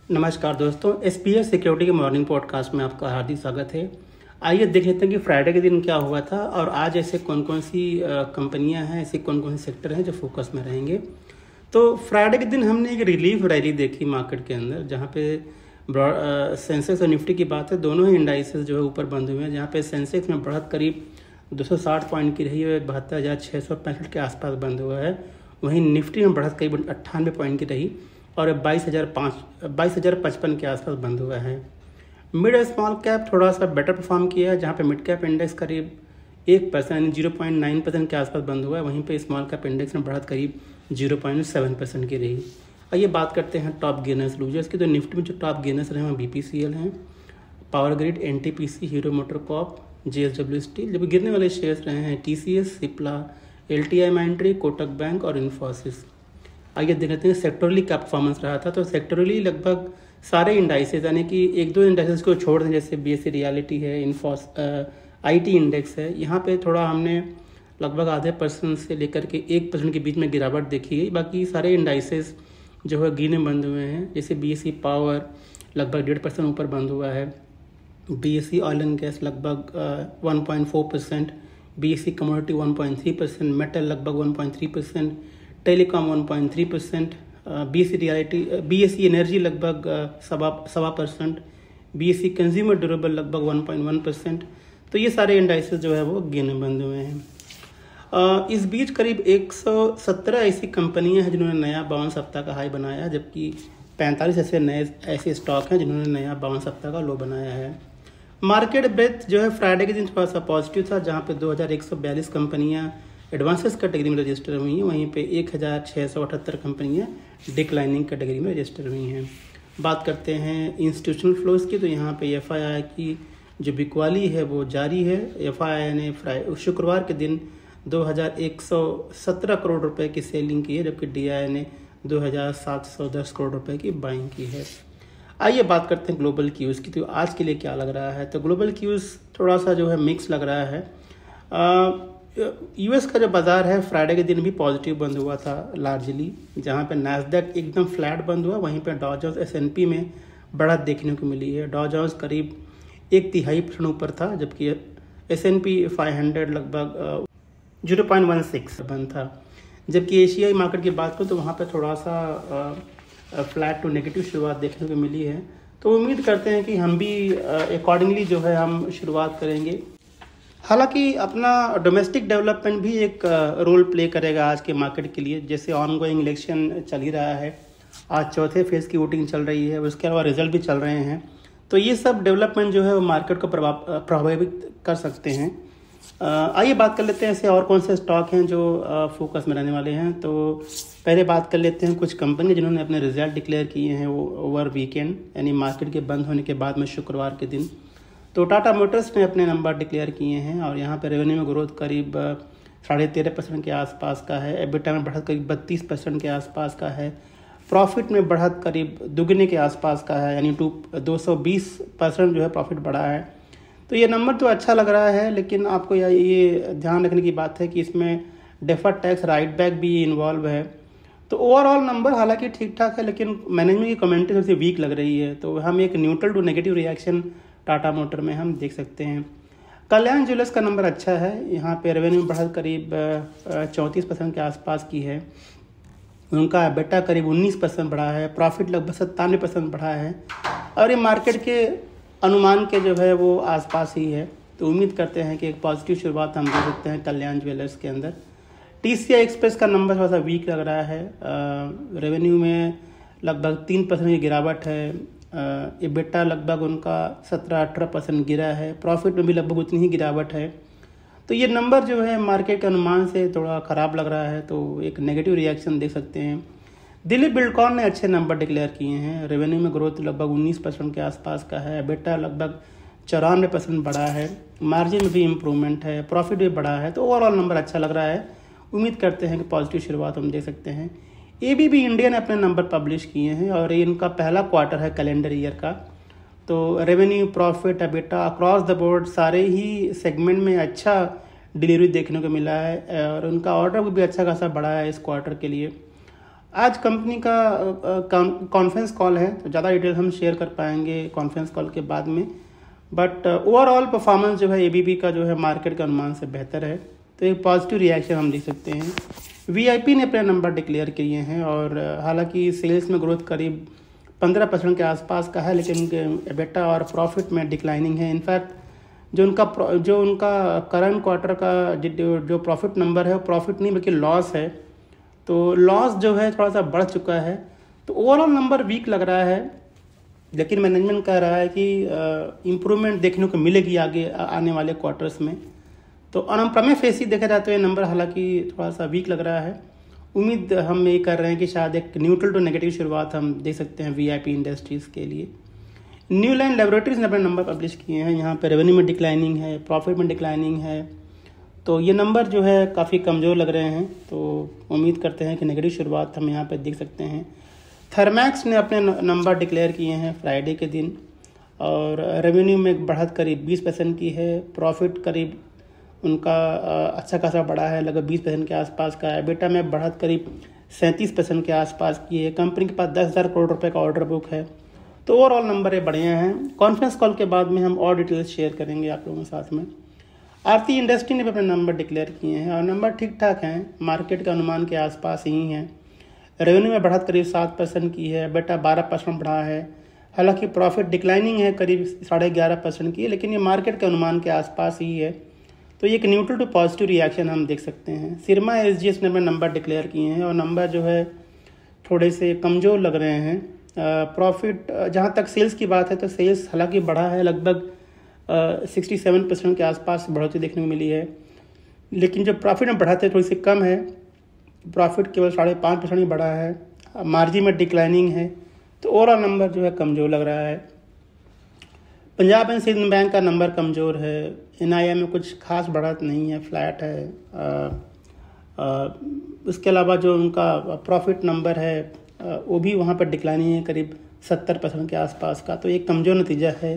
नमस्कार दोस्तों, SPS security के मॉर्निंग पॉडकास्ट में आपका हार्दिक स्वागत है। आइए देख लेते हैं कि फ्राइडे के दिन क्या हुआ था और आज ऐसे कौन कौन सी कंपनियां हैं, ऐसे कौन कौन से सेक्टर हैं जो फोकस में रहेंगे। तो फ्राइडे के दिन हमने एक रिलीफ रैली देखी मार्केट के अंदर, जहां पे सेंसेक्स और निफ्टी की बात है, दोनों ही इंडाइसेस जो है ऊपर बंद हुए हैं। जहाँ पे सेंसेक्स में बढ़त करीब 260 पॉइंट की रही है, 72,665 के आसपास बंद हुआ है। वहीं निफ्टी में बढ़त करीब 98 पॉइंट की रही और 22,055 के आसपास बंद हुआ है। मिड स्मॉल कैप थोड़ा सा बेटर परफॉर्म किया है, जहाँ पे मिड कैप इंडेक्स करीब 1% यानी 0.9% के आसपास बंद हुआ है। वहीं पे स्मॉल कैप इंडेक्स में बढ़त करीब 0.7% की रही। आइए बात करते हैं टॉप गेनर्स लूजर्स की। तो निफ्टी में जो टॉप गेनर्स रहे हैं BPCL हैं, Power Grid, NTPC, Hero MotoCorp, JSW Steel. जब गिरने वाले शेयर्स रहे हैं TCS, Cipla, LTI Mindtree, Kotak Bank और इन्फोसिस। आइए देख लेते हैं सेक्टरली क्या परफॉर्मेंस रहा था। तो सेक्टरली लगभग सारे इंडाइसेस, यानी कि एक दो इंडाइसेस को छोड़ दें, जैसे BSE रियलिटी है, IT इंडेक्स है, यहाँ पे थोड़ा हमने लगभग आधे % से लेकर के 1% के बीच में गिरावट देखी है। बाकी सारे इंडाइसेस जो है गिरने बंद हुए हैं। जैसे BSE पावर लगभग 1.5% ऊपर बंद हुआ है, BSE ऑयल एंड गैस लगभग 1.4%, BSE कमोडिटी 1.3%, मेटल लगभग 1.3%, टेलीकॉम 1.3%, BSE एनर्जी लगभग 1.25%, BSE कंज्यूमर ड्यूरेबल लगभग 1.1%। तो ये सारे इंडाइसेस जो है वो गिरने बंद हुए हैं। इस बीच करीब 117 ऐसी कंपनियां हैं जिन्होंने नया 52 सप्ताह का हाई बनाया है, जबकि 45 ऐसे स्टॉक हैं जिन्होंने नया 52 सप्ताह का लो बनाया है। मार्केट ब्रेथ जो है फ्राइडे के दिन थोड़ा सा पॉजिटिव था, जहाँ पे 2142 कंपनियां एडवांसेस कैटेगरी में रजिस्टर हुई हैं। वहीं पे 1678 कंपनियां डिक्लाइनिंग कैटेगरी में रजिस्टर हुई हैं। बात करते हैं इंस्टीट्यूशनल फ्लोज की। तो यहाँ पे FII की जो बिकवाली है वो जारी है। FII ने शुक्रवार के दिन 2117 करोड़ रुपए की सेलिंग की है, जबकि DII ने 2710 करोड़ रुपए की बाइंग की है। आइए बात करते हैं ग्लोबल क्यूज की। तो आज के लिए क्या लग रहा है, तो ग्लोबल क्यूज थोड़ा सा जो है मिक्स लग रहा है। US का जो बाजार है फ्राइडे के दिन भी पॉजिटिव बंद हुआ था लार्जली, जहां पे नैस्डैक एकदम फ्लैट बंद हुआ। वहीं पे डॉ जोन्स S&P में बढ़त देखने को मिली है। डॉ जोन्स करीब 1/3% ऊपर था, जबकि S&P 500 लगभग 0.16 बंद था। जबकि एशियाई मार्केट की बात करूँ तो वहाँ पे थोड़ा सा फ्लैट टू नेगेटिव शुरुआत देखने को मिली है। तो उम्मीद करते हैं कि हम भी अकॉर्डिंगली जो है हम शुरुआत करेंगे। हालांकि अपना डोमेस्टिक डेवलपमेंट भी एक रोल प्ले करेगा आज के मार्केट के लिए। जैसे ऑनगोइंग इलेक्शन चल ही रहा है, आज चौथे फेज़ की वोटिंग चल रही है, उसके अलावा रिजल्ट भी चल रहे हैं। तो ये सब डेवलपमेंट जो है वो मार्केट को प्रभावित कर सकते हैं। आइए बात कर लेते हैं ऐसे और कौन से स्टॉक हैं जो फोकस में रहने वाले हैं। तो पहले बात कर लेते हैं कुछ कंपनी जिन्होंने अपने रिजल्ट डिक्लेयर किए हैं वो ओवर वीकेंड, यानी मार्केट के बंद होने के बाद में शुक्रवार के दिन। तो टाटा मोटर्स ने अपने नंबर डिक्लेयर किए हैं और यहाँ पे रेवेन्यू में ग्रोथ करीब 13.5% के आसपास का है। एबिटा में बढ़त करीब 32% के आसपास का है। प्रॉफिट में बढ़त करीब दुगने के आसपास का है, यानी 220% जो है प्रॉफिट बढ़ा है। तो ये नंबर तो अच्छा लग रहा है, लेकिन आपको ये ध्यान रखने की बात है कि इसमें डेफर्ड टैक्स राइट बैक भी इन्वॉल्व है। तो ओवरऑल नंबर हालांकि ठीक ठाक है, लेकिन मैनेजमेंट की कमेंट्री थोड़ी सी वीक लग रही है। तो हम एक neutral to negative reaction Tata Motor में हम देख सकते हैं। कल्याण ज्वेलर्स का नंबर अच्छा है, यहाँ पे रेवेन्यू बढ़त करीब 34% के आसपास की है। उनका एबिटा करीब 19% बढ़ा है, प्रॉफिट लगभग 97% बढ़ा है और ये मार्केट के अनुमान के जो है वो आसपास ही है। तो उम्मीद करते हैं कि एक पॉजिटिव शुरुआत हम देख सकते हैं कल्याण ज्वेलर्स के अंदर। TCI एक्सप्रेस का नंबर थोड़ा सा वीक लग रहा है, रेवेन्यू में लगभग 3% की गिरावट है। एबिटा लगभग उनका 17-18% गिरा है, प्रॉफिट में भी लगभग उतनी ही गिरावट है। तो ये नंबर जो है मार्केट के अनुमान से थोड़ा ख़राब लग रहा है, तो एक नेगेटिव रिएक्शन देख सकते हैं। दिल्ली बिल्डकॉन ने अच्छे नंबर डिक्लेयर किए हैं, रेवेन्यू में ग्रोथ लगभग 19% के आसपास का है, एबिटा लगभग 94% बढ़ा है, मार्जिन में भी इम्प्रूवमेंट है, प्रॉफिट भी बढ़ा है। तो ओवरऑल नंबर अच्छा लग रहा है, उम्मीद करते हैं कि पॉजिटिव शुरुआत हम देख सकते हैं। ABB इंडिया ने अपने नंबर पब्लिश किए हैं और ये इनका पहला क्वार्टर है कैलेंडर ईयर का। तो revenue, profit, EBITDA across the board सारे ही सेगमेंट में अच्छा डिलीवरी देखने को मिला है और उनका ऑर्डर भी अच्छा खासा बढ़ा है इस क्वार्टर के लिए। आज कंपनी का कॉन्फ्रेंस कॉल है, तो ज़्यादा डिटेल हम शेयर कर पाएंगे कॉन्फ्रेंस कॉल के बाद में। बट ओवरऑल परफॉर्मेंस जो है एबीबी का जो है मार्केट के अनुमान से बेहतर है, तो एक पॉजिटिव रिएक्शन हम देख सकते हैं। वीआईपी ने अपने नंबर डिक्लेयर किए हैं और हालांकि सेल्स में ग्रोथ करीब 15% के आसपास का है, लेकिन उनके एबिटा और प्रॉफिट में डिक्लाइनिंग है। इनफैक्ट जो उनका करंट क्वार्टर का जो प्रॉफिट नंबर है वो प्रॉफिट नहीं बल्कि लॉस है, तो लॉस जो है थोड़ा सा बढ़ चुका है। तो ओवरऑल नंबर वीक लग रहा है, लेकिन मैनेजमेंट कह रहा है कि इम्प्रूवमेंट देखने को मिलेगी आगे आने वाले क्वार्टर्स में। तो अनप्रमेय फेसी देखा जाए तो ये नंबर हालांकि थोड़ा सा वीक लग रहा है। उम्मीद हम ये कर रहे हैं कि शायद एक न्यूट्रल टू नेगेटिव शुरुआत हम देख सकते हैं वीआईपी इंडस्ट्रीज़ के लिए। न्यू लाइन लेबोरेटरीज ने अपने नंबर पब्लिश किए हैं, यहाँ पे रेवेन्यू में डिक्लाइनिंग है, प्रॉफिट में डिक्लाइनिंग है, तो ये नंबर जो है काफ़ी कमज़ोर लग रहे हैं। तो उम्मीद करते हैं कि नेगेटिव शुरुआत हम यहाँ पे देख सकते हैं। थर्मैक्स ने अपने नंबर डिक्लेयर किए हैं फ्राइडे के दिन, और रेवेन्यू में बढ़त करीब 20% की है, प्रॉफिट करीब उनका अच्छा खासा बढ़ा है, लगभग 20% के आसपास का है। एबिटा में बढ़त करीब 37% के आसपास की है। कंपनी के पास 10,000 करोड़ रुपए का ऑर्डर बुक है। तो ओवरऑल नंबर ये बढ़िया हैं। कॉन्फ्रेंस कॉल के बाद में हम और डिटेल्स शेयर करेंगे आप लोगों के साथ में। आरती इंडस्ट्री ने भी अपने नंबर डिक्लेयर किए हैं और नंबर ठीक ठाक हैं, मार्केट के अनुमान के आसपास ही हैं। रेवेन्यू में बढ़त करीब 7% की है, एबिटा 12% बढ़ा है। हालांकि प्रॉफिट डिक्लाइनिंग है करीब 11.5% की, लेकिन ये मार्केट के अनुमान के आसपास ही है। तो ये एक न्यूट्रल टू पॉजिटिव रिएक्शन हम देख सकते हैं। सिरमा एसजीएस ने अपने नंबर डिक्लेयर किए हैं और नंबर जो है थोड़े से कमज़ोर लग रहे हैं। प्रॉफिट जहाँ तक सेल्स की बात है तो सेल्स हालांकि बढ़ा है, लगभग 67% के आसपास बढ़ोतरी देखने को मिली है, लेकिन जो प्रॉफिट में बढ़ा थे थोड़ी सी कम है। प्रॉफिट केवल 5.5% ही बढ़ा है, मार्जिन में डिक्लाइनिंग है। तो ओवरऑल नंबर जो है कमज़ोर लग रहा है। पंजाब एंड सिंध बैंक का नंबर कमज़ोर है। एनआईए में कुछ खास बढ़त नहीं है, फ्लैट है। उसके अलावा जो उनका प्रॉफिट नंबर है वो भी वहाँ पर डिक्लाइनिंग है करीब 70% के आसपास का। तो एक कमज़ोर नतीजा है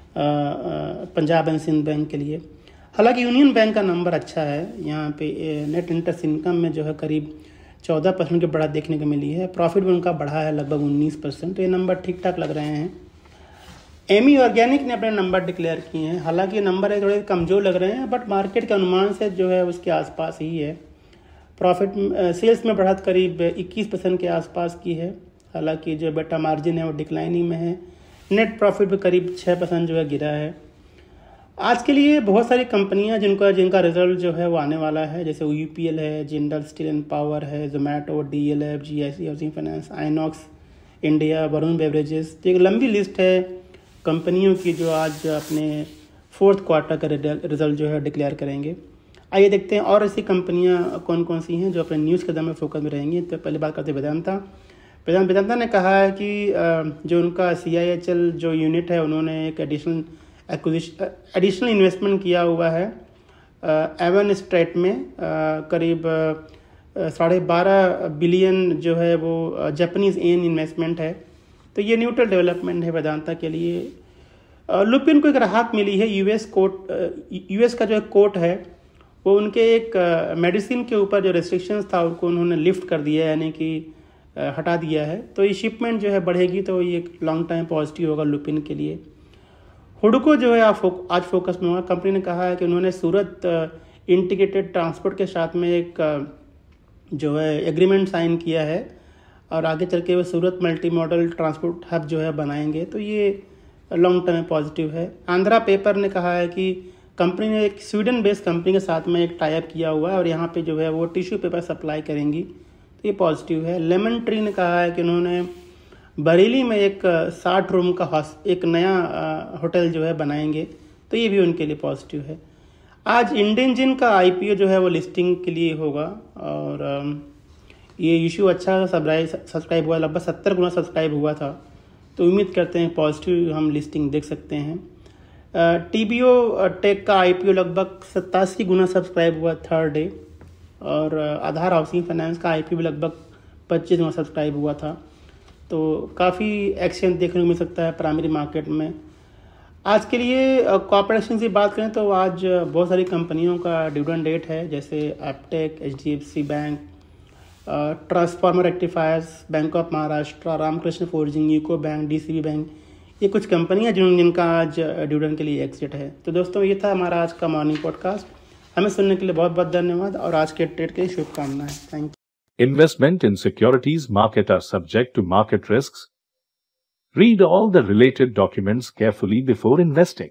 पंजाब एंड सिंध बैंक के लिए। हालांकि यूनियन बैंक का नंबर अच्छा है, यहाँ पे नेट इंटरेस्ट इनकम में जो है करीब 14% की बढ़त देखने को मिली है। प्रॉफिट भी उनका बढ़ा है लगभग 19%। तो ये नंबर ठीक ठाक लग रहे हैं। एमी ऑर्गेनिक ने अपने नंबर डिक्लेयर किए हैं, हालांकि नंबर थोड़े कमज़ोर लग रहे हैं, बट मार्केट के अनुमान से जो है उसके आसपास ही है। प्रॉफिट सेल्स में बढ़त करीब 21% के आसपास की है, हालांकि जो बेटा मार्जिन है वो डिक्लाइनिंग में है। नेट प्रॉफिट भी करीब 6% जो है गिरा है। आज के लिए बहुत सारी कंपनियां जिनका रिजल्ट जो है वो आने वाला है, जैसे यूपीएल है, जिंदल स्टील एंड पावर है, Zomato, DLF, GIC Housing Finance, Inox India, Varun Beverages. तो एक लंबी लिस्ट है कंपनियों की जो आज अपने 4th क्वार्टर का रिजल्ट जो है डिक्लेयर करेंगे। आइए देखते हैं और ऐसी कंपनियां कौन कौन सी हैं जो अपने न्यूज़ के दम में फोकस में रहेंगी। तो पहले बात करते हैं वेदांता ने कहा है कि जो उनका CIHL जो यूनिट है उन्होंने एक एडिशनल इन्वेस्टमेंट किया हुआ है एवन स्ट्रेट में, करीब 12.5 बिलियन जो है वो जापानीज येन इन्वेस्टमेंट है। तो ये न्यूट्रल डेवलपमेंट है वेदांता के लिए। लुपिन को एक राहत मिली है। यूएस का जो कोर्ट है वो उनके एक मेडिसिन के ऊपर जो रिस्ट्रिक्शंस था उनको उन्होंने लिफ्ट कर दिया है, यानी कि हटा दिया है। तो ये शिपमेंट जो है बढ़ेगी, तो ये लॉन्ग टाइम पॉजिटिव होगा लुपिन के लिए। हुडको जो है आज फोकस में होगा। कंपनी ने कहा है कि उन्होंने सूरत इंटीग्रेटेड ट्रांसपोर्ट के साथ में एक जो है एग्रीमेंट साइन किया है और आगे चल के वो Surat multi modal transport hub जो है बनाएंगे। तो ये लॉन्ग टर्म पॉजिटिव है। आंध्रा पेपर ने कहा है कि कंपनी ने एक स्वीडन बेस्ड कंपनी के साथ में एक टाई अप किया हुआ है और यहाँ पे जो है वो टिश्यू पेपर सप्लाई करेंगी, तो ये पॉजिटिव है। लेमन ट्री ने कहा है कि उन्होंने बरेली में एक 60 रूम का एक नया होटल जो है बनाएंगे, तो ये भी उनके लिए पॉजिटिव है। आज इंडियन जिन का IPO जो है वो लिस्टिंग के लिए होगा और ये इशू अच्छा सब्सक्राइब हुआ, लगभग 70 गुना सब्सक्राइब हुआ था। तो उम्मीद करते हैं पॉजिटिव हम लिस्टिंग देख सकते हैं। TBO टेक का IPO लगभग 87 गुना सब्सक्राइब हुआ 3rd डे और आधार हाउसिंग फाइनेंस का IPO भी लगभग 25 गुना सब्सक्राइब हुआ था। तो काफ़ी एक्शन देखने को मिल सकता है प्राइमरी मार्केट में। आज के लिए कॉर्पोरेशन की बात करें तो आज बहुत सारी कंपनियों का डिविडेंड डेट है, जैसे Aptech, HDFC Bank, Transformer Rectifiers, Bank of Maharashtra, Ramkrishna Forging, UCO Bank, DCB Bank, ये कुछ कंपनियां जिनका आज डिविडेंड के लिए एग्जिट है। तो दोस्तों ये था हमारा आज का मॉर्निंग पॉडकास्ट। हमें सुनने के लिए बहुत बहुत धन्यवाद और आज के ट्रेड के लिए शुभकामनाएं। Thank you. Investment in securities market are subject to market risks. Read all the related documents carefully before investing.